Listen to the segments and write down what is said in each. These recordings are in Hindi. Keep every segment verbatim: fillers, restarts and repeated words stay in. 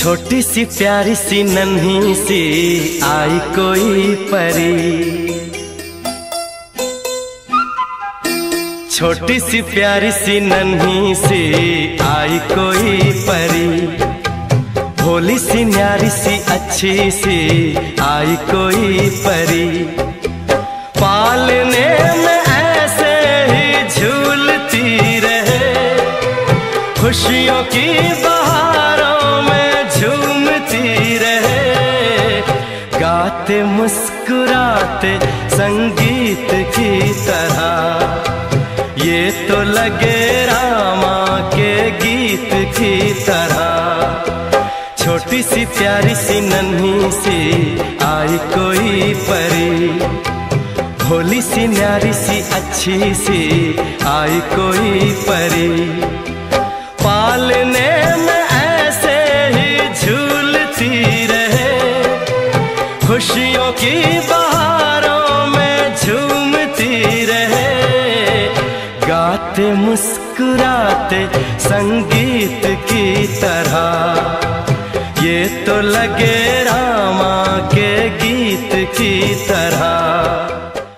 छोटी सी प्यारी सी नन्ही सी आई कोई परी, छोटी सी प्यारी सी नन्ही सी आई कोई परी, भोली सी न्यारी सी अच्छी सी आई कोई परी, पालने में ऐसे ही झूलती रहे, खुशियों की बहारों में झूमती रहे, गाते मुस्कुराते संगीत की तरह, ये तो लगे रामा के गीत की तरह। छोटी सी प्यारी सी नन्ही सी आई कोई परी, भोली सी न्यारी सी अच्छी सी आई कोई परी, पालने में ऐसे ही झूलती रहे, खुशियों की बहारों में झूमती रहे, गाते मुस्कुराते संगीत की तरह, ये तो लगे रामा के गीत की तरह।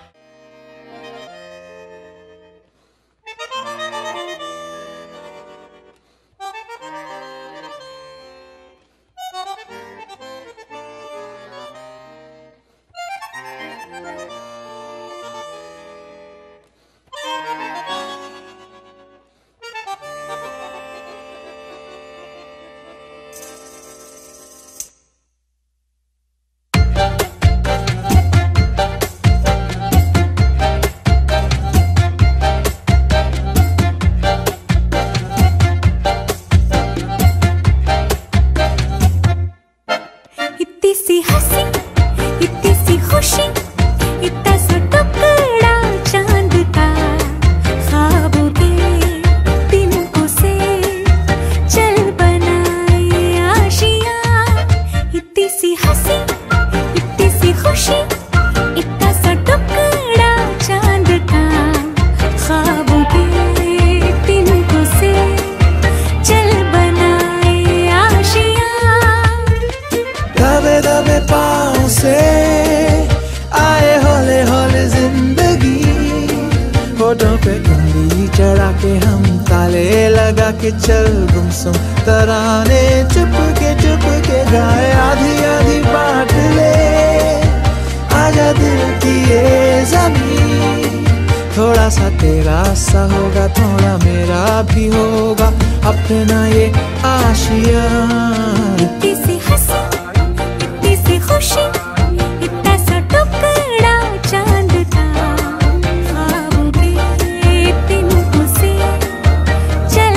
चल गुमसुम तराने चुप के चुप के गाए, आधी आधी बांट ले आजा दिल की ये ज़मीन, थोड़ा सा तेरा सा होगा थोड़ा मेरा भी होगा अपना ये आशिया। इतनी सी हंसी इतनी सी खुशी, इतना सा टुकड़ा चांद का, ख्वाबों के तिनकों से चल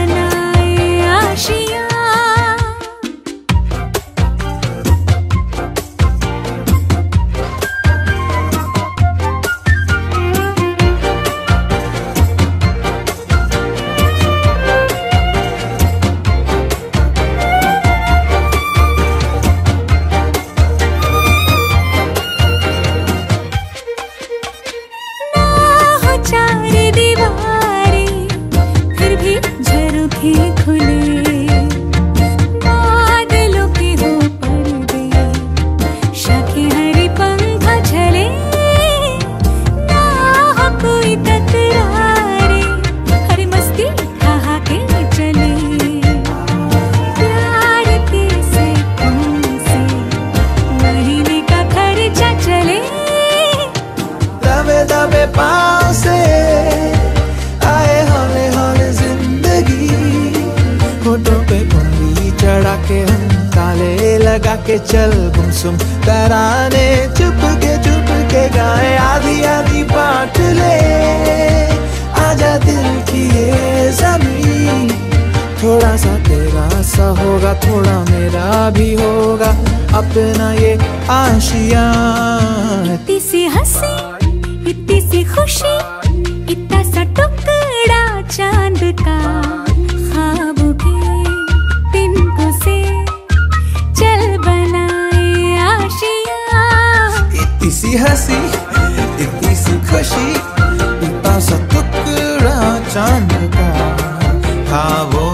के चल गुमसुम तराने चुप के चुप के गाए, आधी आधी बांट ले आजा दिल की ये ज़मीन, थोड़ा सा तेरा सा होगा थोड़ा मेरा भी होगा अपना ये आशिया। इतनी सी हंसी इतनी सी खुशी, इतना सा टुकड़ा चांद का, ख्वाबों के तिनकों से चल बनाए आशिया। इतनी सी हंसी इतनी सी खुशी, इतना सा टुकड़ा चांद का, ख्वाबों